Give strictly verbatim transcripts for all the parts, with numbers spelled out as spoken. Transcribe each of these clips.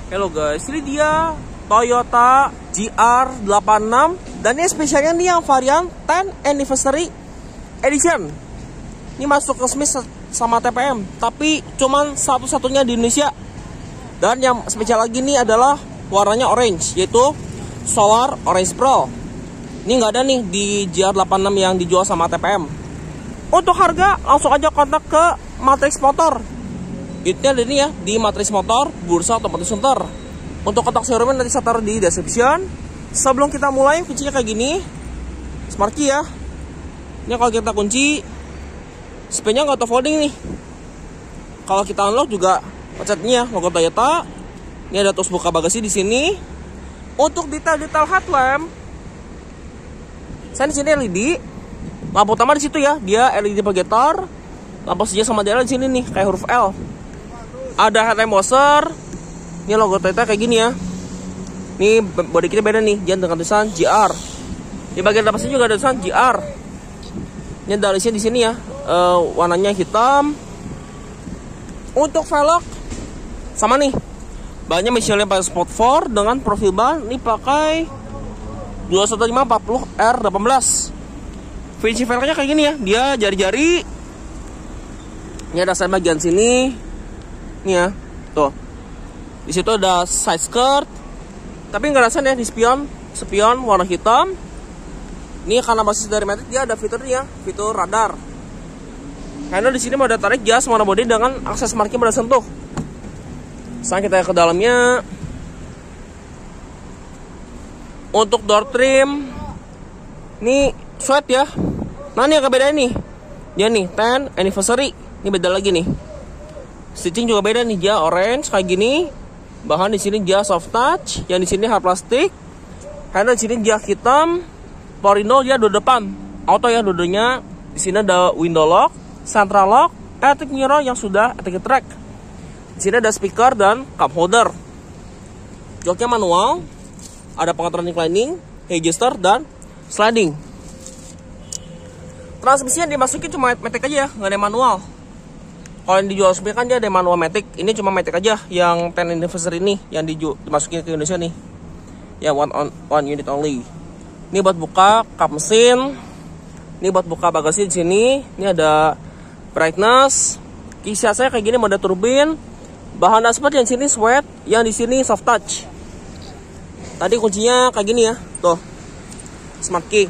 Hello guys, ini dia Toyota G R delapan enam. Dan ini spesialnya nih yang varian sepuluh Anniversary Edition. Ini masuk resmi sama T P M, tapi cuman satu-satunya di Indonesia. Dan yang spesial lagi nih adalah warnanya orange, yaitu Solar Orange Pro. Ini nggak ada nih di G R delapan enam yang dijual sama T P M. Untuk harga langsung aja kontak ke Matrix Motor. Itu ada ini ya, di Matrix Motor, Bursa Otomotif Sunter. Untuk kontak showroomnya nanti saya taruh di description. Sebelum kita mulai, kuncinya kayak gini, smart key ya. Ini kalau kita kunci, spin-nya nggak auto folding nih. Kalau kita unlock juga pencetnya logo Toyota. Ini ada terus buka bagasi di sini. Untuk detail-detail headlamp, saya di sini L E D. Lampu utama di situ ya, dia L E D projector. Lampu sejajar sama dia di sini nih, kayak huruf L. Ada headlamp washer. Ini logo Toyota kayak gini ya. Ini body kitnya beda nih, jangan dengan tulisan G R. Di bagian atasnya juga ada tulisan G R. Ini dalisnya di sini ya, uh, warnanya hitam. Untuk velg sama nih, bannya Michelin pakai Sport empat dengan profil ban. Ini pakai dua satu lima empat puluh R delapan belas. Finishing velgnya kayak gini ya, dia jari-jari. Ini ada saya bagian sini. Nih ya, tuh. Di situ ada side skirt. Tapi nggak rasain ya di spion, spion warna hitam. Ini karena basis dari Matic, dia ada fiturnya, fitur radar. Handle di sini mau ada tarik jas warna body dengan akses marking pada sentuh. Sekarang kita ke dalamnya. Untuk door trim, ini sweat ya. Nah ini yang beda nih, dia nih sepuluh Anniversary. Ini beda lagi nih. Stitching juga beda nih, dia orange kayak gini. Bahan di sini dia soft touch, yang di sini hard plastik. Handle di sini dia hitam. Power window dia dua depan, auto ya dua-duanya. Di sini ada window lock, central lock, electric mirror yang sudah electric track. Di sini ada speaker dan cup holder. Joknya manual, ada pengaturan inclining, adjuster dan sliding. Transmisinya dimasukin cuma matic aja ya, nggak ada manual. Kalau yang dijual resmi kan dia ada manual matic. Ini cuma matic aja yang sepuluh Anniversary ini yang dijual, dimasukin ke Indonesia nih. Ya one on one unit only. Ini buat buka kap mesin. Ini buat buka bagasi di sini. Ini ada brightness. Kisah saya kayak gini, mode turbin. Bahan dashboard yang sini sweat, yang di sini soft touch. Tadi kuncinya kayak gini ya, tuh. Smart key.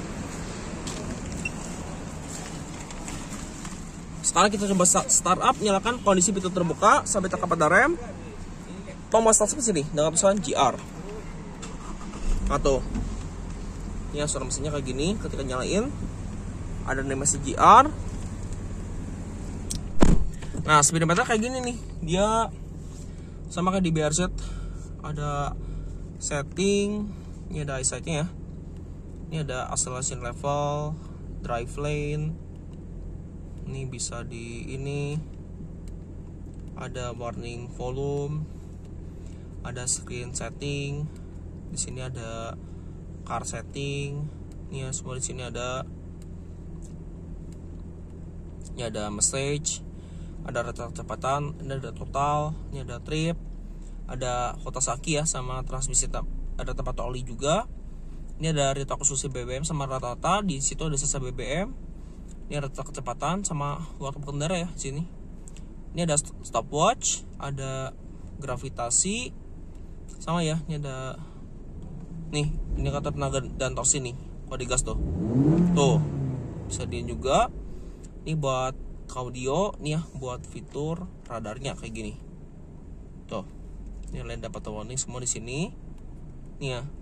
Sekarang kita coba start up, nyalakan kondisi pintu terbuka sampai tekan pada rem. Tombol start sini dengan tulisan G R. Atau ya suara mesinnya kayak gini, ketika nyalain ada animasi G R. Nah, speedometer kayak gini nih. Dia sama kayak di B R Z. Ada setting, ini ada eyesight-nya ya. Ini ada acceleration level, drive lane. Ini bisa di ini. Ada warning volume. Ada screen setting. Di sini ada car setting. Ini ya, semua di sini ada. Ini ada message, ada rata kecepatan, ini ada total, ini ada trip, ada Hotasaki ya sama transmisi, ada tempat oli juga. Ini ada rata khusus B B M sama rata-rata, di situ ada sisa B B M. Ini ada rata kecepatan sama waktu berkendara ya di sini. Ini ada stopwatch, ada gravitasi, sama ya. Ini ada nih indikator tenaga dan torsi nih, kalau digas tuh, tuh bisa di juga. Ini buat audio, nih ya buat fitur radarnya kayak gini. Tuh, ini lain dapat warning semua di sini. Nih ya.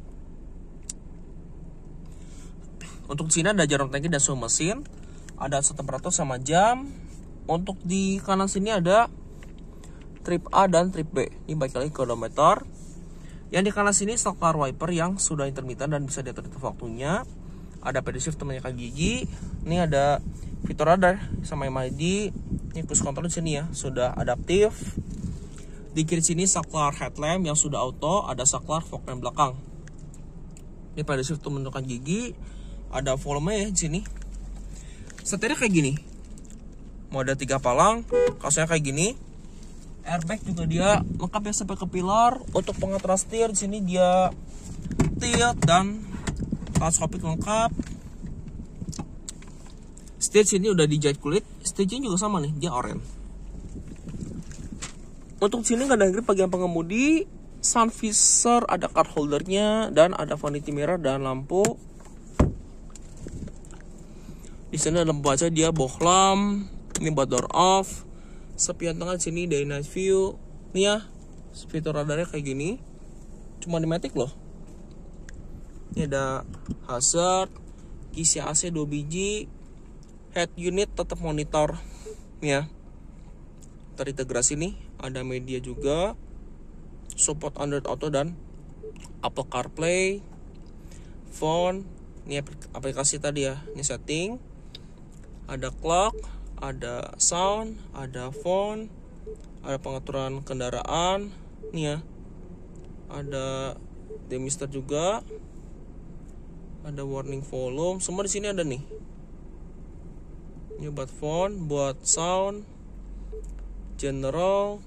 Untuk sini ada jarum tangki dan suhu mesin, ada temperatur sama jam. Untuk di kanan sini ada trip A dan trip B. Ini balik lagi ke odometer. Yang di kanan sini stock car wiper yang sudah intermittent dan bisa diatur waktunya. Ada pedal shift temannya kaki gigi. Ini ada fitur radar sama M I D. Ini cruise control di sini ya, sudah adaptif. Di kiri sini saklar headlamp yang sudah auto, ada saklar fog lamp belakang. Ini pedal shift untuk menentukan gigi. Ada volume ya di sini. Setirnya kayak gini. Mode tiga palang, kaosnya kayak gini. Airbag juga dia lengkap ya sampai ke pilar. Untuk pengatur setir di sini dia tilt dan teleskopik lengkap. Setir sini udah dijahit kulit. Setirnya juga sama nih, dia oranye. Untuk sini nggak ada grip bagian pengemudi. Sun visor, ada card holdernya, dan ada vanity mirror dan lampu. Di sini ada baca dia bohlam. Ini buat door off. Sepian tengah di sini day night view. Nih ya, fitur radarnya kayak gini. Cuma di matic loh. Ini ada hazard, kisi A C dua biji, head unit tetap monitor. Nih ya, terintegrasi nih, ada media juga. Support Android Auto dan Apple CarPlay, phone, ini aplikasi tadi ya, ini setting, ada clock, ada sound, ada phone, ada pengaturan kendaraan, nih ya, ada demister juga, ada warning volume, semua di sini ada nih. Ini buat phone, buat sound, general.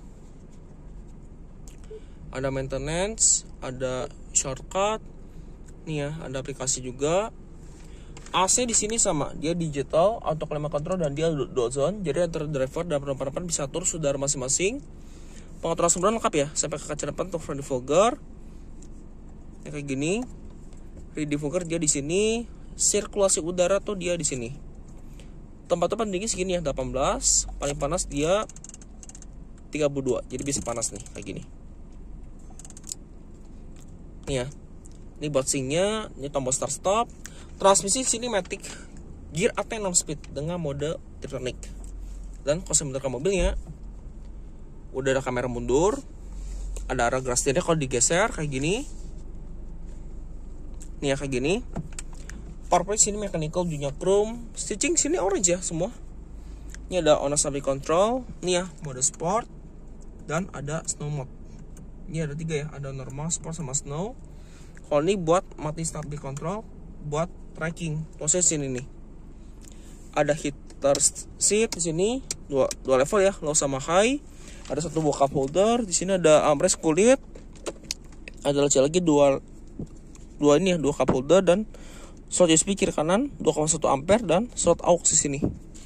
Ada maintenance, ada shortcut, nih ya, ada aplikasi juga. A C di sini sama, dia digital, auto climate control dan dia dual zone. Jadi antara driver dan penumpang depan bisa atur saudara masing-masing. Pengaturan sumberan lengkap ya, sampai ke kaca depan untuk front defogger. Ya, kayak gini. Rear defogger dia di sini. Sirkulasi udara tuh dia di sini. Tempat-tempat dingin segini ya, delapan belas. Paling panas dia tiga puluh dua. Jadi bisa panas nih, kayak gini. Nih ya, ini boxingnya, ini tombol start stop. Transmisi sini matic, gear A T enam speed dengan mode Tronic. Dan konsep rekam mobilnya udah ada kamera mundur, ada arah grass setirnya kalau digeser kayak gini. Nih ya, kayak gini. Powerplay sini mechanical, dunia chrome, stitching sini orange ya semua. Ini ada on stability control, nih ya, mode sport dan ada snow mode. Ini ada tiga ya, ada normal, sport sama snow. Kalau ini buat mati stability control, buat tracking. Proses sini nih. Ada heater seat di sini, dua, dua level ya, low sama high. Ada satu buah cup holder. Di sini ada armrest kulit. Ada lagi dua dua ini ya, dua cup holder dan slot U S B kiri kanan dua koma satu ampere dan slot aux di sini.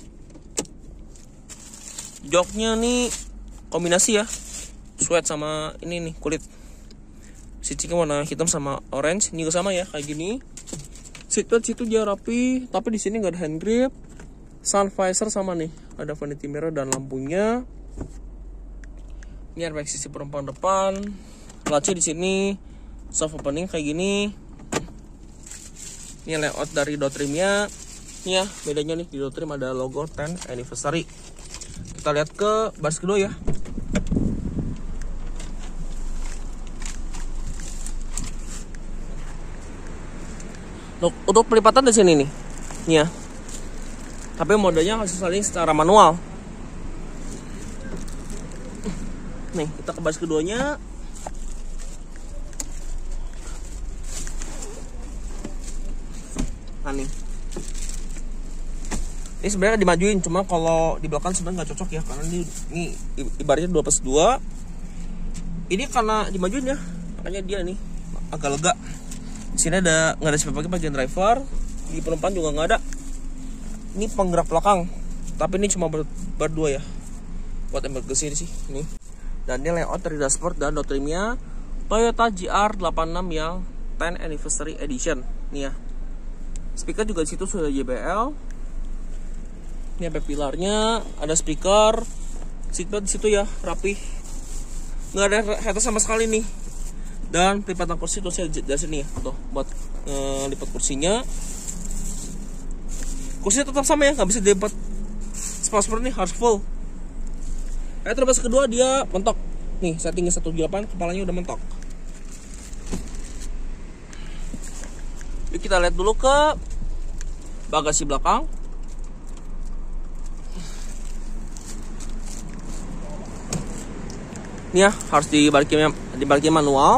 Joknya nih kombinasi ya, sweat sama ini nih kulit. Stitchingnya warna hitam sama orange. Ini juga sama ya, kayak gini. Seatbelt situ dia rapi, tapi di sini nggak ada hand grip. Sun visor sama nih, ada vanity mirror dan lampunya. Ini airbag sisi penumpang depan. Latch di sini, soft opening kayak gini. Ini layout dari door trimnya. Ini ya, bedanya nih di door trim ada logo tenth anniversary. Kita lihat ke baris kedua ya. Untuk pelipatan di sini nih, nih ya. Tapi modenya harus saling secara manual. Nih, kita ke baris keduanya. Nah nih, ini sebenarnya dimajuin, cuma kalau di belakang sebenarnya nggak cocok ya, karena ini, ini ibaratnya dua plus dua. Ini karena dimajuin ya, makanya dia nih agak lega. Di sini ada nggak ada sebagai bagian driver, di penumpang juga nggak ada. Ini penggerak belakang, tapi ini cuma ber, berdua ya, buat emergency sih ini. Dan ini layout dari dashboard dan door trimnya Toyota G R delapan enam yang tenth anniversary edition. Nih ya, speaker juga di situ sudah J B L. Ini ada pilarnya, ada speaker, seatbelt di situ ya, rapi, nggak ada headrest sama sekali nih. Dan pelipatan kursi tuh saya dari sini ya, tuh buat ngelipat kursinya. Kursinya tetap sama ya, nggak bisa dilipat seperti ini, harus full. Eh terus kedua dia mentok, nih settingnya seratus delapan, kepalanya udah mentok. Yuk kita lihat dulu ke bagasi belakang. Ini ya, harus dibalikin dibalikin manual.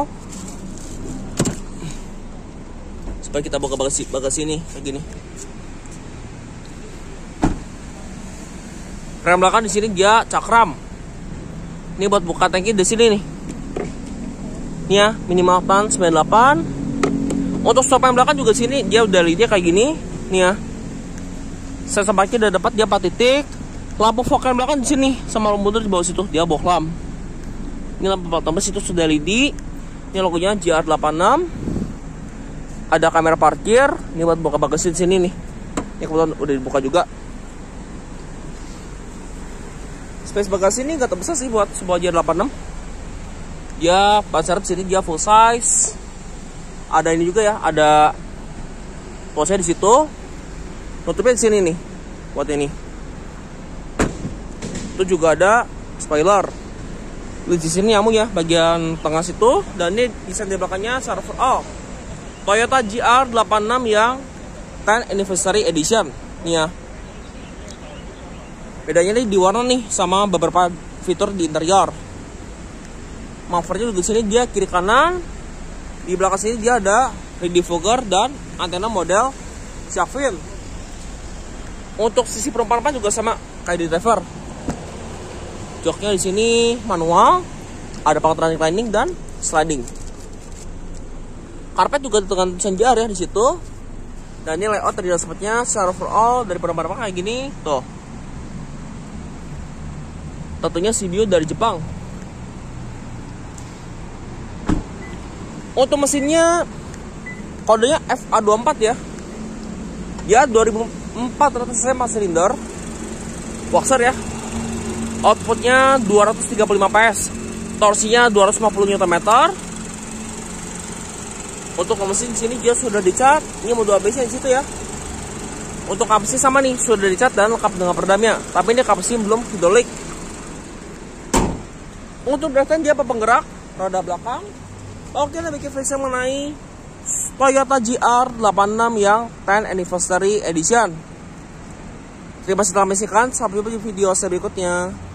Supaya kita buka bagasi bagasi ini kayak gini. Rem belakang di sini dia cakram. Ini buat buka tangki di sini nih. Nih ya, minimal tan sembilan puluh delapan. Untuk stop yang belakang juga sini dia udah L E D kayak gini. Nih ya. Sensor parkir udah dapat dia empat titik. Lampu fog yang belakang di sini sama lampu mundur di bawah situ dia bohlam. Ini lampu plat nomor situ sudah L E D. Ini logonya J R delapan enam. Ada kamera parkir. Ini buat buka bagasi di sini nih. Ini kebetulan udah dibuka juga. Space bagasi ini gak terbesar sih buat sebuah J R delapan enam. Dia ban serep sini dia full size. Ada ini juga ya, ada posnya di situ. Nutupnya di sini nih. Buat ini. Itu juga ada spoiler. Di sini nyamuk ya, bagian tengah situ. Dan ini desain di belakangnya server oh, Toyota J R delapan enam yang tenth Anniversary Edition. Nih ya. Bedanya nih di warna nih sama beberapa fitur di interior. Muffernya di sini dia kiri kanan. Di belakang sini dia ada rear defogger dan antena model shark fin. Untuk sisi perempuan juga sama kayak di driver. Joknya di sini manual, ada pengeteran reclining dan sliding. Karpet juga dengan desain J R ya di situ. Dan ini layout dari dashboardnya secara overall dari perempuan kayak gini tuh. Tentunya C B U dari Jepang. Untuk mesinnya kodenya F A dua puluh empat ya. Ya dua ribu empat ratus cc empat silinder. Boxer ya. Outputnya dua ratus tiga puluh lima P S. Torsinya dua ratus lima puluh Newton meter. Untuk mesin sini dia sudah dicat. Ini mode A B S di situ ya. Untuk kapasi sama nih sudah dicat dan lengkap dengan peredamnya. Tapi ini kapasi belum hidrolik. Untuk drivetrain dia apa penggerak roda belakang. Oke, kita bikin flash mengenai Toyota J R delapan enam yang tenth Anniversary Edition. Terima kasih telah menyaksikan. Sampai jumpa di video saya berikutnya.